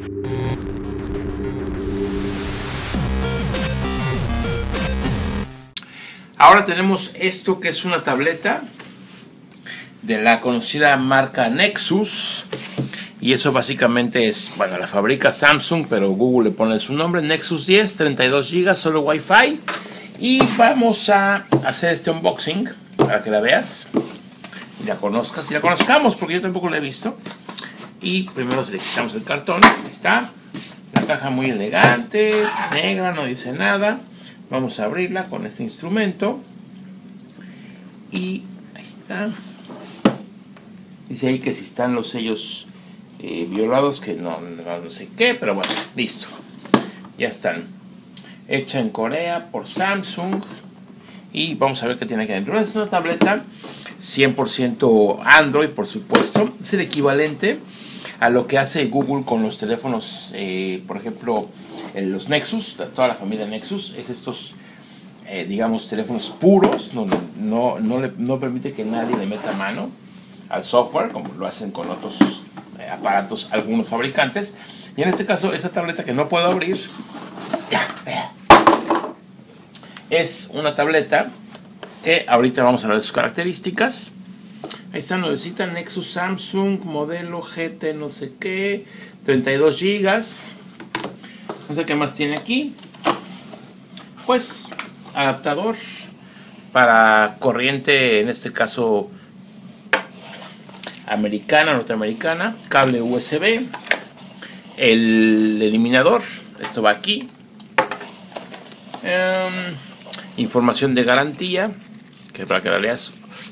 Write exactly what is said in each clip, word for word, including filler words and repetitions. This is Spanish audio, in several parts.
Ahora tenemos esto que es una tableta de la conocida marca Nexus. Y eso básicamente es, bueno, la fabrica Samsung, pero Google le pone su nombre, Nexus diez, treinta y dos gigas, solo Wi-Fi. Y vamos a hacer este unboxing para que la veas y la conozcas. Y la conozcamos porque yo tampoco la he visto. Y primero le quitamos el cartón. Ahí está. La caja muy elegante, negra, no dice nada. Vamos a abrirla con este instrumento. Y ahí está. Dice ahí que si están los sellos eh, violados, que no, no, no sé qué, pero bueno, listo. Ya están. Hecha en Corea por Samsung. Y vamos a ver qué tiene aquí adentro. Es una tableta cien por ciento Android, por supuesto. Es el equivalente a lo que hace Google con los teléfonos, eh, por ejemplo, los Nexus, toda la familia Nexus. Es estos, eh, digamos, teléfonos puros. No, no, no, le, no permite que nadie le meta mano al software, como lo hacen con otros eh, aparatos, algunos fabricantes. Y en este caso, esta tableta que no puedo abrir, es una tableta que ahorita vamos a ver sus características. Ahí está, nuevecita, Nexus Samsung, modelo G T no sé qué, treinta y dos gigas. No sé qué más tiene aquí. Pues, adaptador para corriente, en este caso americana, norteamericana, cable U S B, el eliminador, esto va aquí, um, información de garantía, que para que la leas,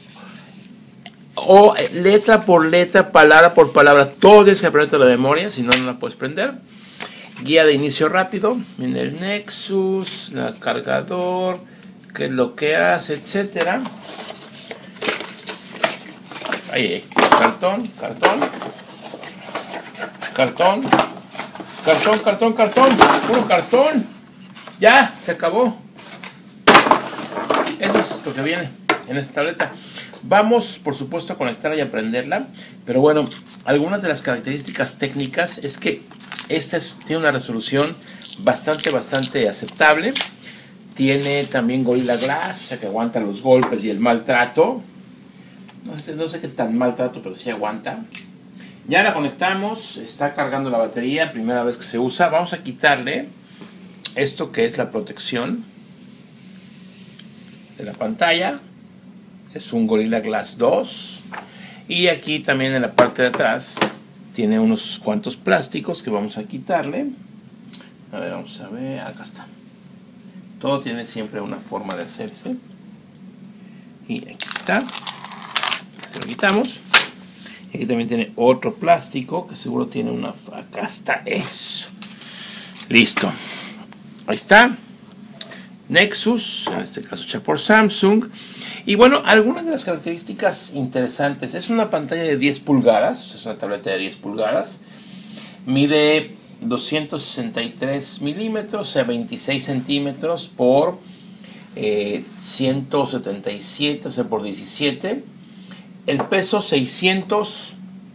o letra por letra, palabra por palabra, todo es que aprende la memoria, si no, no la puedes prender. Guía de inicio rápido, en el Nexus, el cargador, qué es lo que hace, etcétera. Ahí, ahí. Cartón, cartón, cartón, cartón, cartón, cartón, puro cartón. Ya, se acabó. Eso es lo que viene en esta tableta. Vamos, por supuesto, a conectarla y a prenderla. Pero bueno, algunas de las características técnicas es que esta es, tiene una resolución bastante, bastante aceptable. Tiene también Gorilla Glass, o sea que aguanta los golpes y el maltrato. No sé, no sé qué tan maltrato, pero sí aguanta. Ya la conectamos, está cargando la batería, primera vez que se usa. Vamos a quitarle esto que es la protección de la pantalla. Es un Gorilla Glass dos. Y aquí también en la parte de atrás tiene unos cuantos plásticos que vamos a quitarle. A ver, vamos a ver, acá está. Todo tiene siempre una forma de hacerse. Y aquí está. Lo quitamos. Y aquí también tiene otro plástico que seguro tiene una. Acá está eso. Listo. Ahí está. Nexus, en este caso hecha por Samsung. Y bueno, algunas de las características interesantes. Es una pantalla de diez pulgadas. O sea, es una tableta de diez pulgadas. Mide doscientos sesenta y tres milímetros, o sea, veintiséis centímetros por eh, ciento setenta y siete, o sea, por diecisiete. El peso seiscientos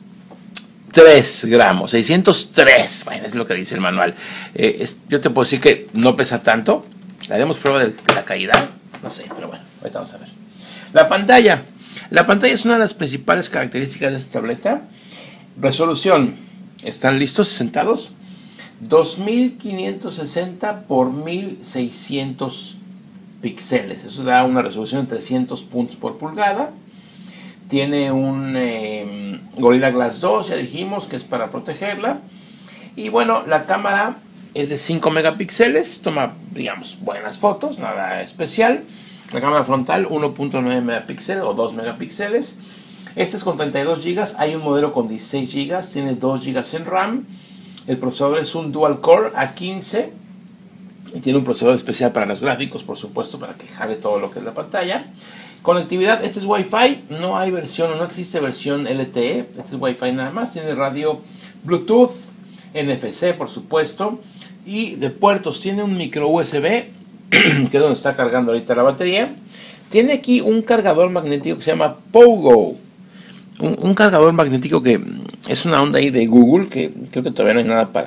tres gramos, seiscientos tres, bueno, es lo que dice el manual. Eh, es, yo te puedo decir que no pesa tanto. Le haremos prueba de la caída, no sé, pero bueno, ahorita vamos a ver. La pantalla. La pantalla es una de las principales características de esta tableta. Resolución. ¿Están listos? ¿Sentados? dos mil quinientos sesenta por mil seiscientos píxeles. Eso da una resolución de trescientos puntos por pulgada. Tiene un eh, Gorilla Glass dos, ya dijimos que es para protegerla. Y bueno, la cámara es de cinco megapíxeles, toma, digamos, buenas fotos, nada especial. La cámara frontal uno punto nueve megapíxeles o dos megapíxeles. Este es con treinta y dos gigas, hay un modelo con dieciséis gigas, tiene dos gigas en RAM. El procesador es un Dual Core A quince y tiene un procesador especial para los gráficos, por supuesto, para que jale todo lo que es la pantalla. Conectividad, este es Wi-Fi, no hay versión, no existe versión L T E, este es Wi-Fi nada más, tiene radio Bluetooth, N F C por supuesto, y de puertos tiene un micro U S B, que es donde está cargando ahorita la batería. Tiene aquí un cargador magnético que se llama Pogo, un, un cargador magnético que es una onda ahí de Google, que creo que todavía no hay nada para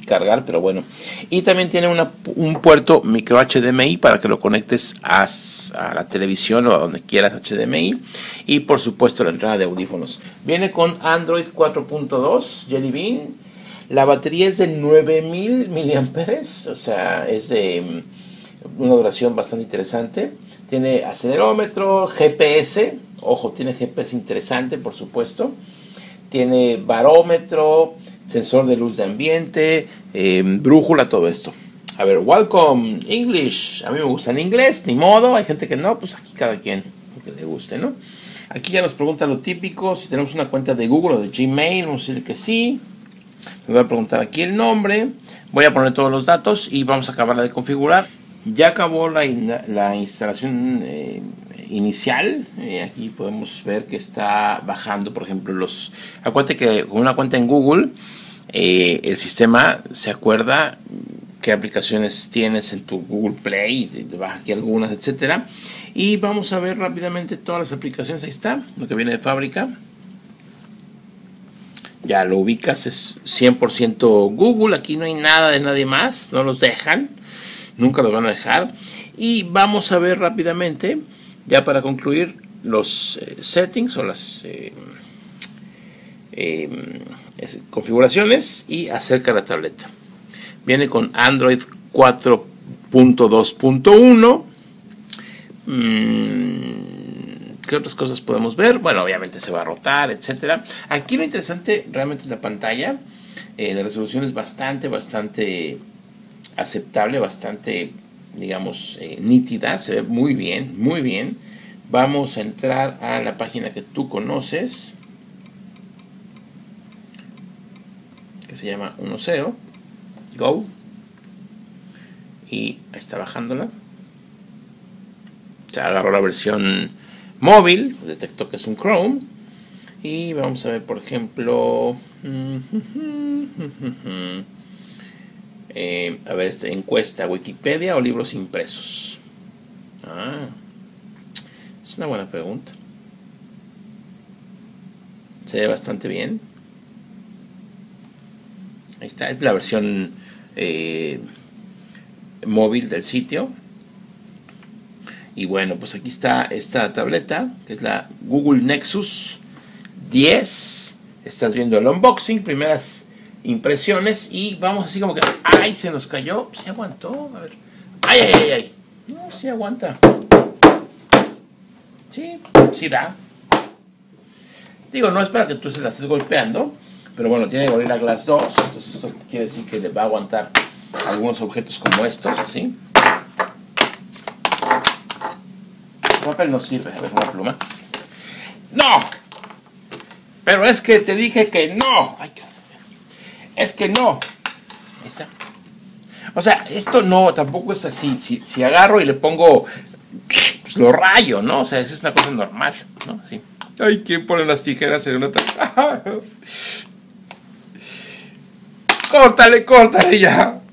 cargar, pero bueno. Y también tiene una, un puerto micro H D M I para que lo conectes a, a la televisión o a donde quieras H D M I. Y por supuesto la entrada de audífonos. Viene con Android cuatro punto dos Jelly Bean. La batería es de nueve mil miliamperios, o sea, es de una duración bastante interesante. Tiene acelerómetro, G P S, ojo, tiene G P S interesante, por supuesto. Tiene barómetro, sensor de luz de ambiente, eh, brújula, todo esto. A ver, welcome English. A mí me gusta en inglés, ni modo. Hay gente que no, pues aquí cada quien que le guste, ¿no? Aquí ya nos pregunta lo típico, si tenemos una cuenta de Google o de Gmail. Vamos a decir que sí. Me voy a preguntar aquí el nombre. Voy a poner todos los datos y vamos a acabarla de configurar. Ya acabó la, in la instalación eh, inicial. Eh, aquí podemos ver que está bajando, por ejemplo, los... Acuérdate que con una cuenta en Google, eh, el sistema se acuerda qué aplicaciones tienes en tu Google Play, te baja aquí algunas, etcétera. Y vamos a ver rápidamente todas las aplicaciones. Ahí está, lo que viene de fábrica. Ya lo ubicas, es cien por ciento Google. Aquí no hay nada de nadie más, no los dejan, nunca los van a dejar. Y vamos a ver rápidamente, ya para concluir, los eh, settings o las eh, eh, configuraciones y acerca de la tableta. Viene con Android cuatro punto dos punto uno. Mm, ¿Qué otras cosas podemos ver? Bueno, obviamente se va a rotar, etcétera. Aquí lo interesante realmente es la pantalla. Eh, la resolución es bastante, bastante aceptable, bastante, digamos, eh, nítida. Se ve muy bien, muy bien. Vamos a entrar a la página que tú conoces, que se llama uno cero. Go. Y ahí está bajándola. Se agarró la versión móvil, detectó que es un Chrome. Y vamos a ver, por ejemplo, eh, a ver, esta encuesta, Wikipedia o libros impresos. Ah, es una buena pregunta. Se ve bastante bien. Ahí está, es la versión eh, móvil del sitio. Y bueno, pues aquí está esta tableta, que es la Google Nexus diez. Estás viendo el unboxing, primeras impresiones. Y vamos así como que, ¡ay! Se nos cayó. ¿Se aguantó? A ver. ¡Ay, ay, ay! ay. No, sí aguanta. Sí, sí da. Digo, no es para que tú se la estés golpeando. Pero bueno, tiene Gorilla Glass dos. Entonces esto quiere decir que le va a aguantar algunos objetos como estos, así. El papel no sirve, a ver, una pluma. ¡No! Pero es que te dije que no. Ay, es que no. Ahí está. O sea, esto no, tampoco es así. Si, si agarro y le pongo, pues lo rayo, ¿no? O sea, esa es una cosa normal, ¿no? Sí. Ay, ¿quién pone las tijeras en una tabla? Córtale, córtale ya.